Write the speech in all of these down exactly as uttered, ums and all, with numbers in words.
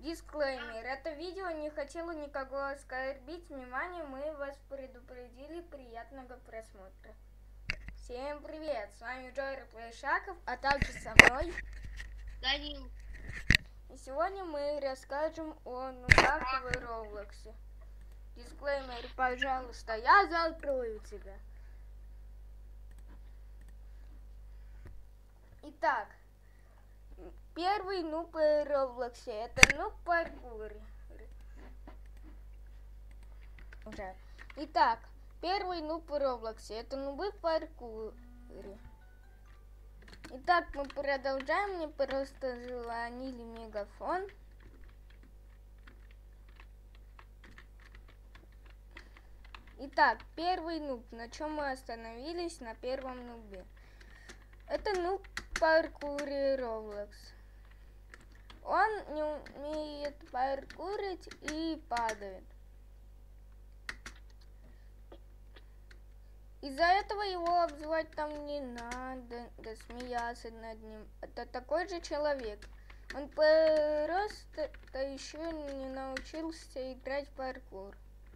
Дисклеймер. Это видео не хотело никого оскорбить. Внимание, мы вас предупредили. Приятного просмотра. Всем привет! С вами Джойр Плейшаков, а также со мной Данил. И сегодня мы расскажем о нубах в Роблоксе. Дисклеймер, пожалуйста, я закрою тебя. Итак, первый нуб в Роблоксе. Это нуб в паркуре. Итак, первый нуб в Роблоксе. Это нубы в паркуре. Итак, мы продолжаем. Мне просто звонили мегафон. Итак, первый нуб. На чем мы остановились? На первом нубе. Это нуб в паркуре Roblox. Он не умеет паркурить и падает. Из-за этого его обзывать там не надо, да смеяться над ним. Это такой же человек. Он просто еще не научился играть в паркур.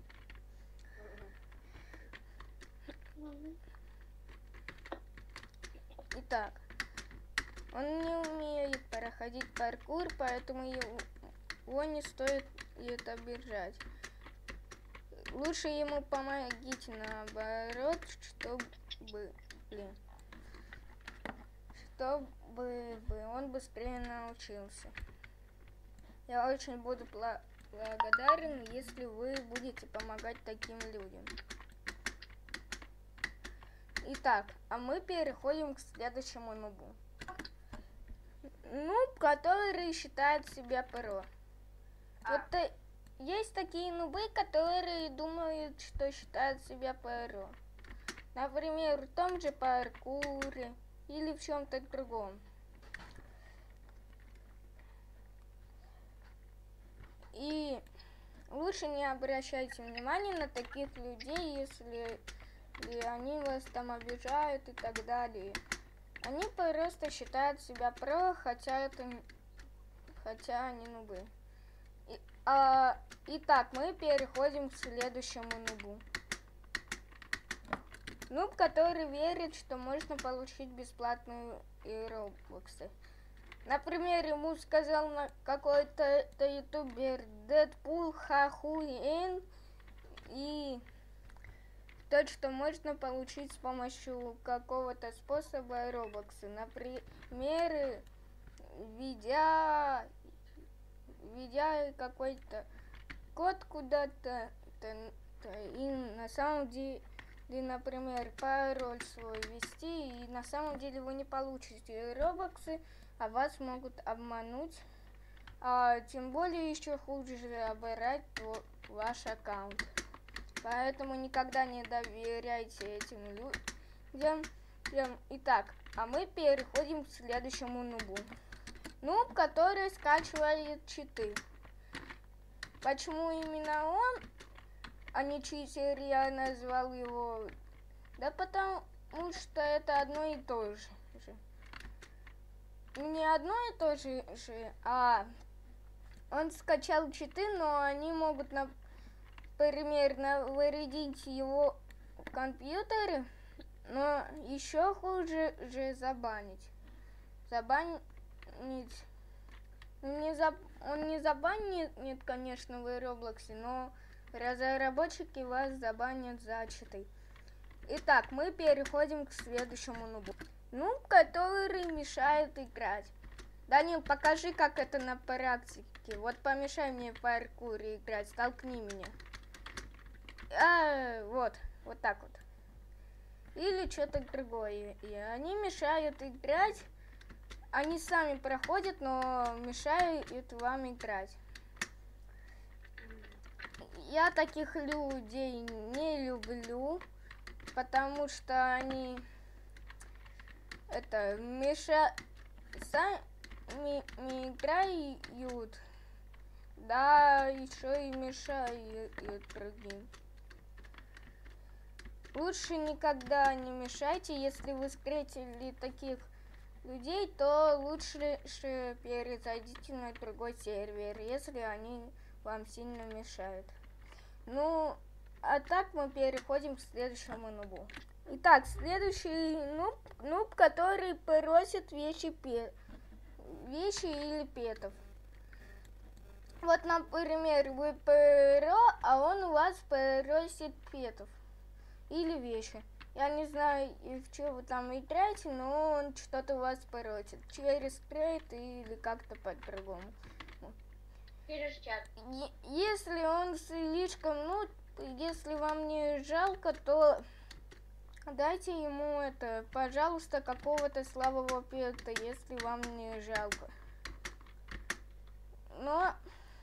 Итак, он не умеет проходить паркур, поэтому его не стоит это обижать. Лучше ему помогите наоборот, чтобы, блин, чтобы он быстрее научился. Я очень буду благодарен, если вы будете помогать таким людям. Итак, а мы переходим к следующему нубу. Нуб, который считает себя про. А. Вот есть такие нубы, которые думают, что считают себя про. Например, в том же паркуре или в чем-то другом. И лучше не обращайте внимания на таких людей, если и они вас там обижают и так далее. Они просто считают себя про, хотя это, хотя они нубы. И, а, итак, мы переходим к следующему нубу. Нуб, который верит, что можно получить бесплатную роблоксы. Например, ему сказал на какой-то ютубер Дэдпул Хахуин и то, что можно получить с помощью какого-то способа роблоксы. Например, введя, введя какой-то код куда-то, и на самом деле, например, пароль свой ввести, и на самом деле вы не получите роблоксы, а вас могут обмануть, а тем более еще хуже оборать ваш аккаунт. Поэтому никогда не доверяйте этим людям. Итак, а мы переходим к следующему нубу. Нуб, который скачивает читы. Почему именно он, а не читер, я назвал его? Да потому что это одно и то же. Не одно и то же, а он скачал читы, но они могут на Например, навредить его компьютере, но еще хуже же забанить. Забанить. Не заб... Он не забанит, нет, конечно, в Роблоксе, но разработчики вас забанят за читы. Итак, мы переходим к следующему нубу. Нуб, который мешает играть. Данил, покажи, как это на практике. Вот помешай мне в паркуре играть, столкни меня. А, вот, вот так вот. Или что-то другое. И они мешают играть. Они сами проходят, но мешают вам играть. Я таких людей не люблю, потому что они это мешают, сами играют, да, еще и мешают другим. Лучше никогда не мешайте, если вы встретили таких людей, то лучше ш- перезайдите на другой сервер, если они вам сильно мешают. Ну, а так мы переходим к следующему нубу. Итак, следующий нуб, нуб, который просит вещи, пе, вещи или петов. Вот, например, вы перо, а он у вас просит петов или вещи. Я не знаю, в что вы там играете, но он что-то у вас просит. Через трейд или как-то по-другому. Через чат. Е- Если он слишком, ну, если вам не жалко, то дайте ему это, пожалуйста, какого-то слабого пета, если вам не жалко. Но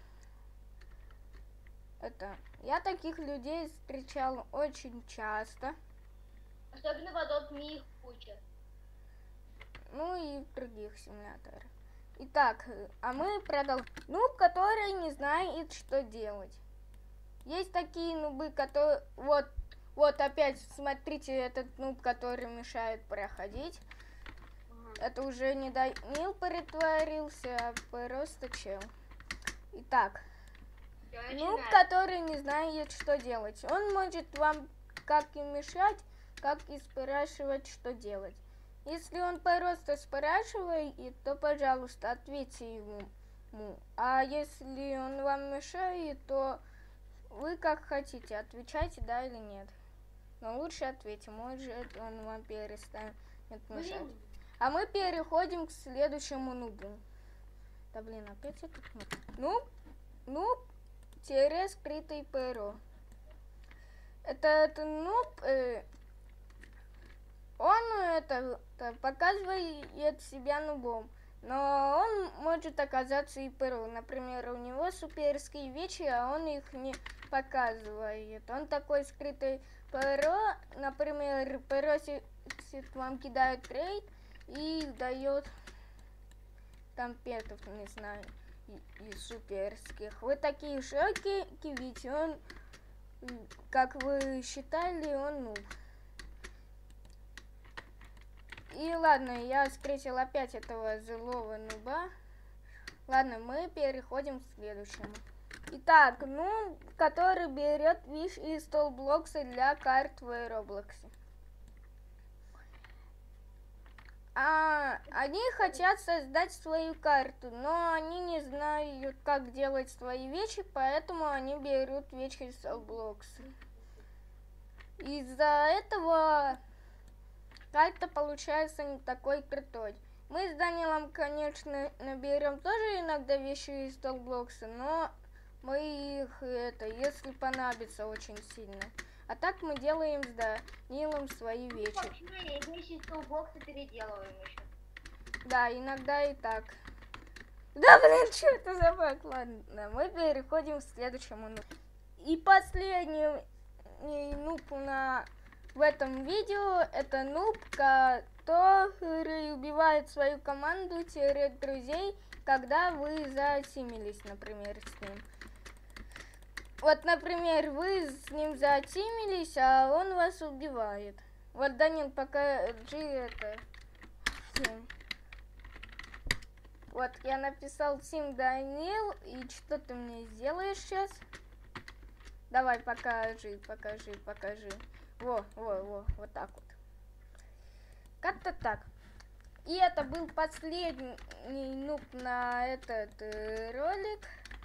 это, я таких людей встречал очень часто. Особенно в Adopt Me их куча. Ну и в других симуляторах. Итак, а мы продолжим. Нуб, который не знает, что делать. Есть такие нубы, которые... Вот, вот опять, смотрите, этот нуб, который мешает проходить. Ага. Это уже не Данил притворился, а просто чел. Итак, Всё, нуб, начинаем. который не знает, что делать. Он может вам как и мешать, как и спрашивать, что делать. Если он просто спрашивает, то, пожалуйста, ответьте ему. А если он вам мешает, то вы как хотите, отвечайте да или нет. Но лучше ответьте, может он вам перестанет мешать. Блин. А мы переходим к следующему нубу. Да блин, опять этот нуб. Нуб, нуб, тире скрытый перо. Это, это нуб, э, он это, это показывает себя нубом, но он может оказаться и перо. Например, у него суперские вещи, а он их не показывает. Он такой скрытый перо, например, перо вам кидает трейд и дает там петов, не знаю, и, и суперских. Вы такие шоки, ведь он, как вы считали, он нуб. И ладно, я встретил опять этого злого нуба. Ладно, мы переходим к следующему. Итак, ну, который берет виш из столблокса для карт в Роблоксе. А, они хотят создать свою карту, но они не знают, как делать свои вещи, поэтому они берут вещи из столблокса. Из-за этого карта получается не такой крутой. Мы с Данилом, конечно, наберем тоже иногда вещи из столблокса, но мы их, это, если понадобится, очень сильно. А так мы делаем с Данилом свои вещи. Вообще, вещи из толбокса переделываем еще. Да, иногда и так. Да блин, что это за баг? Ладно, мы переходим к следующему нубу. И последний нуб на... в этом видео это нуб, который убивает свою команду, теряет друзей, когда вы затимились, например, с ним. Вот, например, вы с ним затимились, а он вас убивает. Вот, Данил, покажи это. Вот, я написал Тим Данил, и что ты мне сделаешь сейчас? Давай, покажи, покажи, покажи. Во, во, во, вот так вот. Как-то так. И это был последний нуб на этот э, ролик.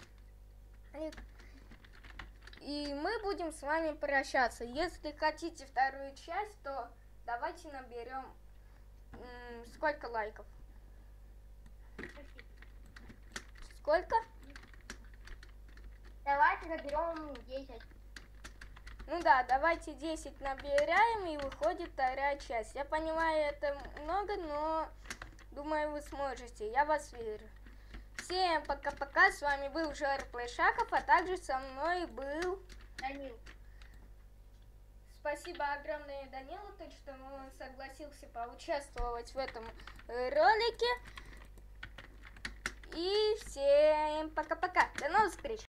И мы будем с вами прощаться. Если хотите вторую часть, то давайте наберем м, сколько лайков? Сколько? Давайте наберем десять. Ну да, давайте десять набираем, и выходит вторая часть. Я понимаю, это много, но думаю, вы сможете. Я вас верю. Всем пока-пока. С вами был Жора Плейшаков, а также со мной был Данил. Спасибо огромное Данилу, то, что он согласился поучаствовать в этом ролике. И всем пока-пока. До новых встреч.